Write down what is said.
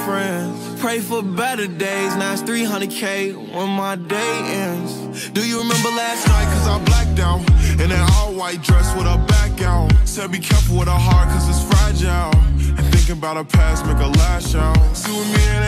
friends. Pray for better days, now it's 300K when my day ends. Do you remember last night? Cause I blacked out in an all-white dress with a back out. Said be careful with her heart cause it's fragile, and thinking about her past make her lash out. See with me